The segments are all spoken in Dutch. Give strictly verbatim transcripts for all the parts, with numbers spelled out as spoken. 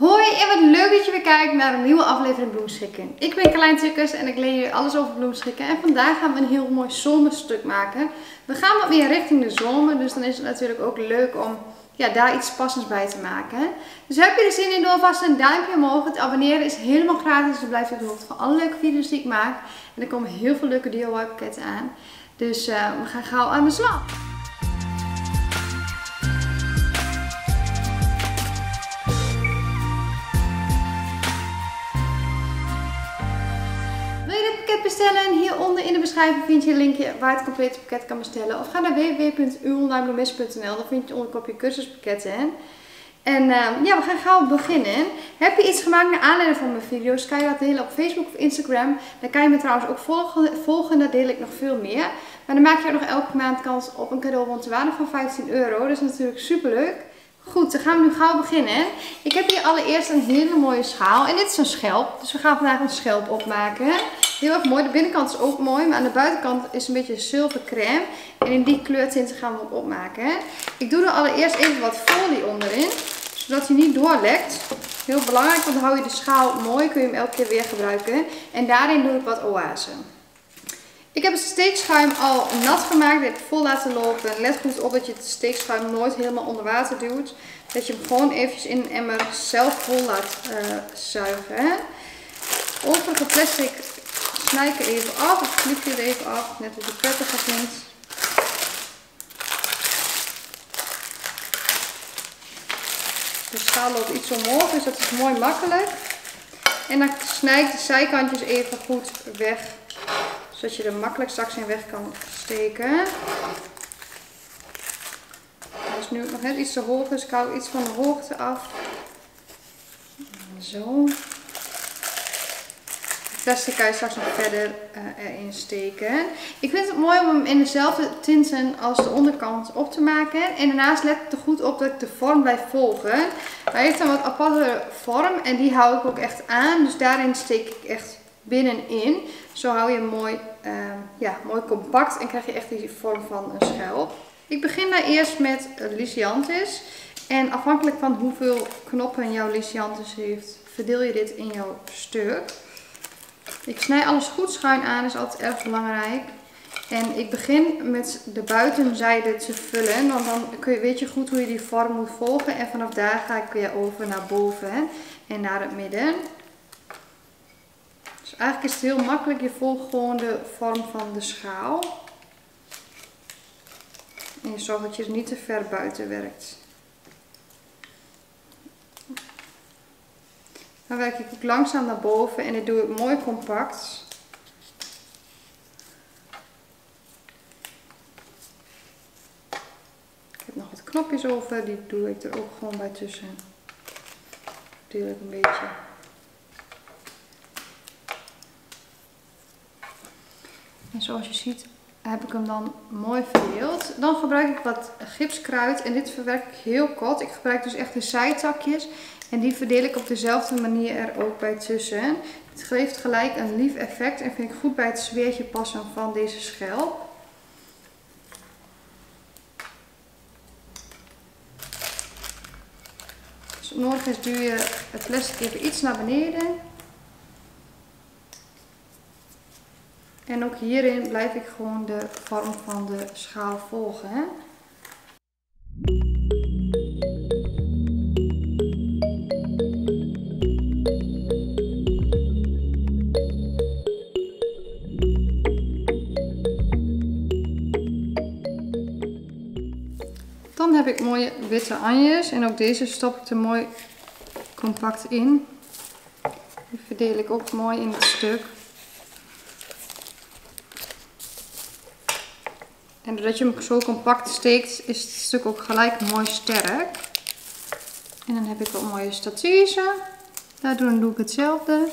Hoi en wat leuk dat je weer kijkt naar een nieuwe aflevering Bloemschikken. Ik ben Carlijn Tukkers en ik leer je alles over bloemschikken. En vandaag gaan we een heel mooi zomerstuk maken. We gaan wat meer richting de zomer, dus dan is het natuurlijk ook leuk om ja, daar iets passends bij te maken. Dus heb je er zin in, doe alvast een duimpje omhoog. Het abonneren is helemaal gratis, dus blijf je op de hoogte van alle leuke video's die ik maak. En er komen heel veel leuke D I Y pakketten aan. Dus uh, we gaan gauw aan de slag. Bestellen. Hieronder in de beschrijving vind je een linkje waar je het complete pakket kan bestellen. Of ga naar w w w punt uw online bloemist punt n l. Daar vind je onderkopje cursuspakketten. En uh, ja, we gaan gauw beginnen. Heb je iets gemaakt naar aanleiding van mijn video's, kan je dat delen op Facebook of Instagram. Dan kan je me trouwens ook volgen. volgen daar deel ik nog veel meer. Maar dan maak je ook nog elke maand kans op een cadeaubon ter waarde van vijftien euro. Dat is natuurlijk super leuk. Goed, dan gaan we nu gauw beginnen. Ik heb hier allereerst een hele mooie schaal. En dit is een schelp. Dus we gaan vandaag een schelp opmaken. Heel erg mooi. De binnenkant is ook mooi. Maar aan de buitenkant is een beetje zilvercrème. En in die kleurtinten gaan we hem ook opmaken. Ik doe er allereerst even wat folie onderin. Zodat hij niet doorlekt. Heel belangrijk, want dan hou je de schaal mooi. Kun je hem elke keer weer gebruiken. En daarin doe ik wat oase. Ik heb het steekschuim al nat gemaakt. Ik heb het vol laten lopen. Let goed op dat je het steekschuim nooit helemaal onder water duwt. Dat je hem gewoon eventjes in een emmer zelf vol laat uh, zuigen. Overige plastic snij ik er even af. Of knip je er even af. Net als je prettiger vindt. De schaal loopt iets omhoog. Dus dat is mooi makkelijk. En dan snij ik de zijkantjes even goed weg. Zodat je er makkelijk straks in weg kan steken. Hij is nu nog net iets te hoog, dus ik hou iets van de hoogte af. Zo. Het plastic kan je straks nog verder uh, erin steken. Ik vind het mooi om hem in dezelfde tinten als de onderkant op te maken. En daarnaast let ik er goed op dat ik de vorm blijf volgen. Hij heeft een wat aparte vorm en die hou ik ook echt aan. Dus daarin steek ik echt binnenin. Zo hou je hem mooi, uh, ja, mooi compact en krijg je echt die vorm van een schelp. Ik begin daar eerst met Lysianthus. En afhankelijk van hoeveel knoppen jouw Lysianthus heeft, verdeel je dit in jouw stuk. Ik snij alles goed schuin aan, dat is altijd erg belangrijk. En ik begin met de buitenzijde te vullen, want dan kun je, weet je goed hoe je die vorm moet volgen. En vanaf daar ga ik weer over naar boven en naar het midden. Dus eigenlijk is het heel makkelijk, je volgt gewoon de vorm van de schaal. En je zorgt dat je er niet te ver buiten werkt. Dan werk ik ook langzaam naar boven en dit doe ik mooi compact. Ik heb nog wat knopjes over, die doe ik er ook gewoon bij tussen. Deel ik een beetje. En zoals je ziet heb ik hem dan mooi verdeeld. Dan gebruik ik wat gipskruid en dit verwerk ik heel kort. Ik gebruik dus echt de zijtakjes en die verdeel ik op dezelfde manier er ook bij tussen. Het geeft gelijk een lief effect en vind ik goed bij het sfeertje passen van deze schelp. Dus nodig is duw je het plastic even iets naar beneden. En ook hierin blijf ik gewoon de vorm van de schaal volgen. Hè? Dan heb ik mooie witte anjes en ook deze stop ik er mooi compact in. Die verdeel ik ook mooi in het stuk. En doordat je hem zo compact steekt, is het stuk ook gelijk mooi sterk. En dan heb ik wat mooie statueën. Daardoor doe ik hetzelfde.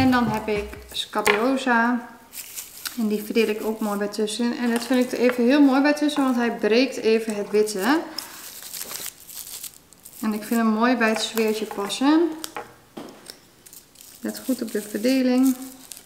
En dan heb ik Scabiosa. En die verdeel ik ook mooi bij tussen. En dat vind ik er even heel mooi bij tussen, want hij breekt even het witte. En ik vind hem mooi bij het sfeertje passen. Let goed op de verdeling.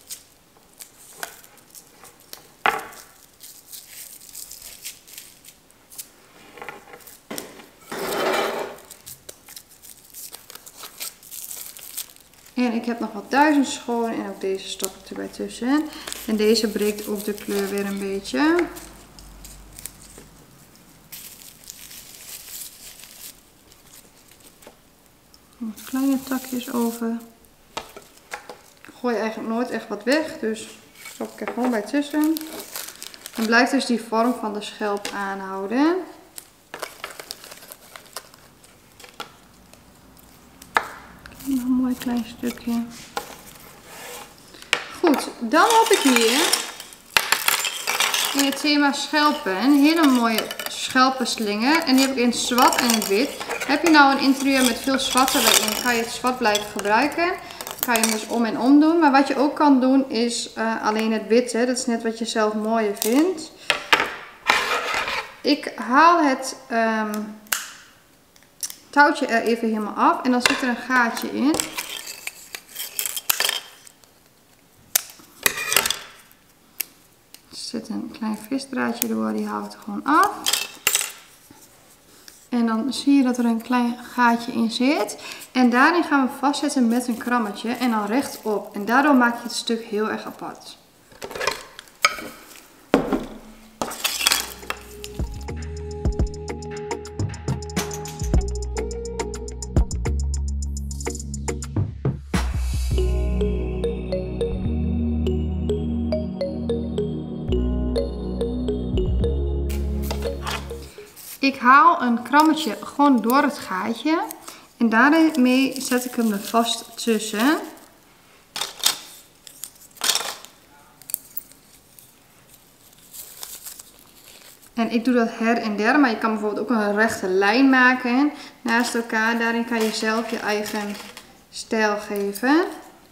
En ik heb nog wat duizendschoon en ook deze stop ik erbij tussen. En deze breekt ook de kleur weer een beetje. Wat kleine takjes over. Ik gooi eigenlijk nooit echt wat weg, dus stop ik er gewoon bij tussen. En blijft dus die vorm van de schelp aanhouden. Nog een mooi klein stukje. Goed, dan heb ik hier in het thema schelpen een hele mooie schelpenslingen. En die heb ik in het zwart en het wit. Heb je nou een interieur met veel zwart erin, kan je het zwart blijven gebruiken. Dan kan je hem dus om en om doen. Maar wat je ook kan doen is uh, alleen het witte. Dat is net wat je zelf mooier vindt. Ik haal het um, touwtje er even helemaal af. En dan zit er een gaatje in. Er zit een klein visdraadje door. Die haal ik er gewoon af. En dan zie je dat er een klein gaatje in zit. En daarin gaan we vastzetten met een krammetje. En dan rechtop. En daardoor maak je het stuk heel erg apart. Ik haal een krammetje gewoon door het gaatje en daarmee zet ik hem er vast tussen. En ik doe dat her en der, maar je kan bijvoorbeeld ook een rechte lijn maken naast elkaar. Daarin kan je zelf je eigen stijl geven.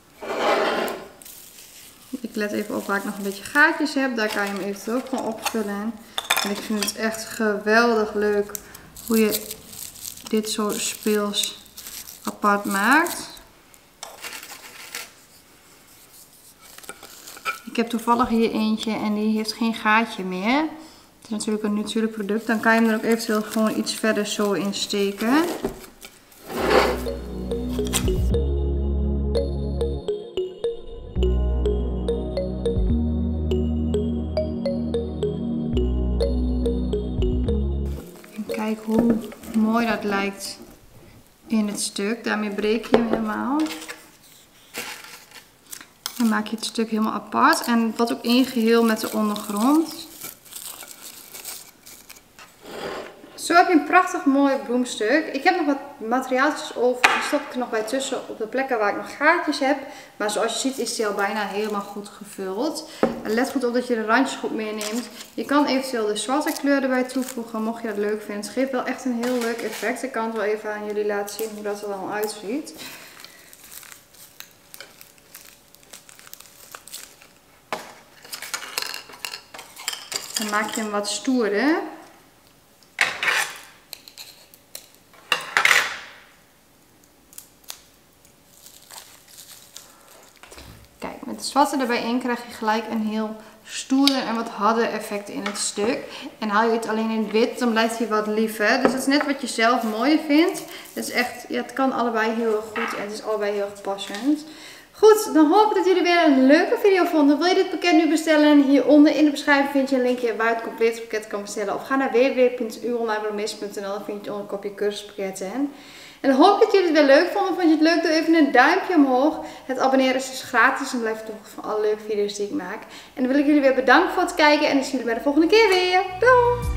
Ik let even op waar ik nog een beetje gaatjes heb, daar kan je hem eventueel ook gewoon opvullen. En ik vind het echt geweldig leuk hoe je dit zo speels apart maakt. Ik heb toevallig hier eentje en die heeft geen gaatje meer. Het is natuurlijk een natuurlijk product. Dan kan je hem er ook eventueel gewoon iets verder zo in steken. Kijk hoe mooi dat lijkt in het stuk. Daarmee breek je hem helemaal. Dan maak je het stuk helemaal apart. En wat ook ingeheel met de ondergrond. Zo heb je een prachtig mooi bloemstuk. Ik heb nog wat materiaaltjes over. Die stop ik er nog bij tussen op de plekken waar ik nog gaatjes heb. Maar zoals je ziet is die al bijna helemaal goed gevuld. En let goed op dat je de randjes goed meeneemt. Je kan eventueel de zwarte kleur erbij toevoegen mocht je dat leuk vinden. Het geeft wel echt een heel leuk effect. Ik kan het wel even aan jullie laten zien hoe dat er dan uitziet. Dan maak je hem wat stoerder. Kijk, met het zwarte erbij in krijg je gelijk een heel stoerder en wat harder effect in het stuk. En haal je het alleen in het wit, dan blijft hij wat liever. Dus dat is net wat je zelf mooi vindt. Het is echt, ja, het kan allebei heel erg goed en het is allebei heel erg passend. Goed, dan hoop ik dat jullie weer een leuke video vonden. Wil je dit pakket nu bestellen? Hieronder in de beschrijving vind je een linkje waar je het complete pakket kan bestellen. Of ga naar w w w punt u online bloemist punt n l, dan vind je onder een kopje cursuspakketten. En dan hoop ik dat jullie het weer leuk vonden. Vond je het leuk? Doe even een duimpje omhoog. Het abonneren is dus gratis en blijf toch van alle leuke video's die ik maak. En dan wil ik jullie weer bedanken voor het kijken en dan zie jullie bij de volgende keer weer. Doei!